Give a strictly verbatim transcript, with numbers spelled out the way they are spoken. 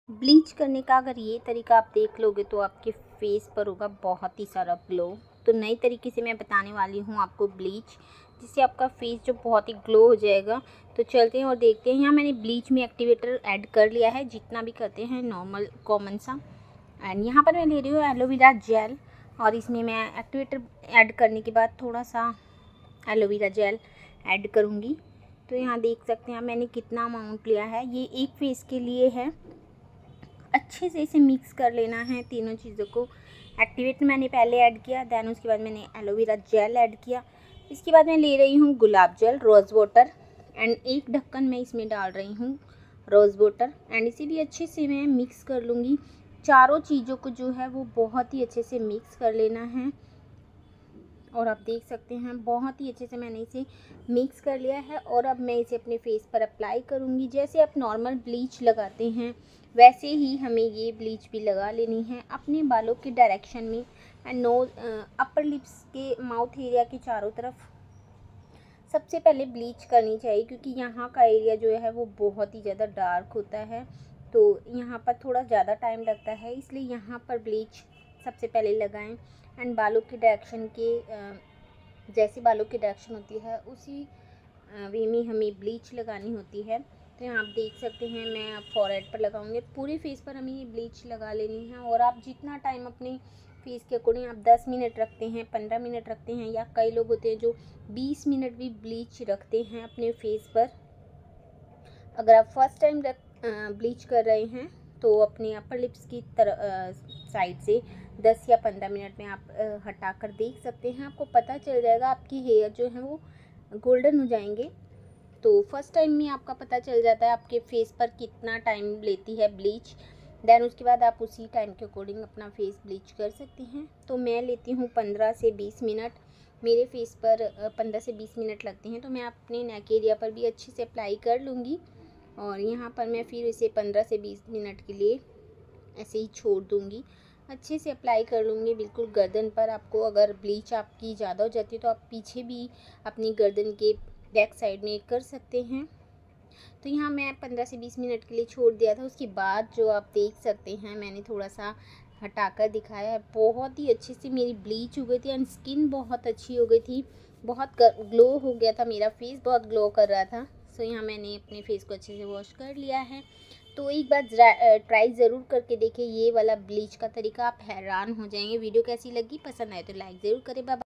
Bleach करने का अगर ये तरीका आप देख लोगे तो आपके फेस पर होगा बहुत ही सारा ग्लो। तो नई तरीके से मैं बताने वाली हूँ आपको ब्लीच, जिससे आपका फेस जो बहुत ही ग्लो हो जाएगा। तो चलते हैं और देखते हैं। यहाँ मैंने ब्लीच में एक्टिवेटर ऐड कर लिया है, जितना भी करते हैं नॉर्मल कॉमन सा। एंड यहाँ पर मैं ले रही हूँ एलोवेरा जेल, और इसमें मैं एक्टिवेटर ऐड करने के बाद थोड़ा सा एलोवेरा जेल ऐड करूँगी। तो यहाँ देख सकते हैं मैंने कितना अमाउंट लिया है, ये एक फेस के लिए है। अच्छे से इसे मिक्स कर लेना है तीनों चीज़ों को। एक्टिवेटर मैंने पहले ऐड किया, देन उसके बाद मैंने एलोवेरा जेल ऐड किया। इसके बाद मैं ले रही हूँ गुलाब जल, रोज़ वाटर, एंड एक ढक्कन मैं इसमें डाल रही हूँ रोज़ वाटर। एंड इसे भी अच्छे से मैं मिक्स कर लूँगी। चारों चीज़ों को जो है वो बहुत ही अच्छे से मिक्स कर लेना है। और आप देख सकते हैं बहुत ही अच्छे से मैंने इसे मिक्स कर लिया है। और अब मैं इसे अपने फेस पर अप्लाई करूँगी। जैसे आप नॉर्मल ब्लीच लगाते हैं वैसे ही हमें ये ब्लीच भी लगा लेनी है अपने बालों के डायरेक्शन में, एंड नोज, अपर लिप्स के, माउथ एरिया के चारों तरफ सबसे पहले ब्लीच करनी चाहिए, क्योंकि यहाँ का एरिया जो है वो बहुत ही ज़्यादा डार्क होता है। तो यहाँ पर थोड़ा ज़्यादा टाइम लगता है, इसलिए यहाँ पर ब्लीच सबसे पहले लगाएं। एंड बालों के डायरेक्शन के जैसे बालों की डायरेक्शन होती है उसी वे में हमें ब्लीच लगानी होती है। तो यहाँ आप देख सकते हैं मैं अब फॉरहेड पर लगाऊंगी। पूरे फेस पर हमें ये ब्लीच लगा लेनी है। और आप जितना टाइम अपने फेस के अकॉर्डिंग आप दस मिनट रखते हैं, पंद्रह मिनट रखते हैं, या कई लोग होते हैं जो बीस मिनट भी ब्लीच रखते हैं अपने फेस पर। अगर आप फर्स्ट टाइम ब्लीच कर रहे हैं तो अपने अपर लिप्स की तरफ साइड से दस या पंद्रह मिनट में आप हटा कर देख सकते हैं। आपको पता चल जाएगा आपकी हेयर जो है वो गोल्डन हो जाएंगे। तो फर्स्ट टाइम में आपका पता चल जाता है आपके फेस पर कितना टाइम लेती है ब्लीच। देन उसके बाद आप उसी टाइम के अकॉर्डिंग अपना फेस ब्लीच कर सकते हैं। तो मैं लेती हूँ पंद्रह से बीस मिनट, मेरे फेस पर पंद्रह से बीस मिनट लगते हैं। तो मैं अपने नेक एरिया पर भी अच्छे से अप्लाई कर लूँगी। और यहाँ पर मैं फिर इसे पंद्रह से बीस मिनट के लिए ऐसे ही छोड़ दूँगी। अच्छे से अप्लाई कर लूँगी बिल्कुल गर्दन पर। आपको अगर ब्लीच आपकी ज़्यादा हो जाती है तो आप पीछे भी अपनी गर्दन के बैक साइड में कर सकते हैं। तो यहाँ मैं पंद्रह से बीस मिनट के लिए छोड़ दिया था। उसके बाद जो आप देख सकते हैं मैंने थोड़ा सा हटाकर दिखाया है, बहुत ही अच्छे से मेरी ब्लीच हो गई थी एंड स्किन बहुत अच्छी हो गई थी। बहुत ग्लो हो गया था, मेरा फेस बहुत ग्लो कर रहा था। सो यहाँ मैंने अपने फेस को अच्छे से वॉश कर लिया है। तो एक बार ट्राई ज़रूर करके देखिए ये वाला ब्लीच का तरीका, आप हैरान हो जाएंगे। वीडियो कैसी लगी, पसंद आए तो लाइक ज़रूर करें। बाय।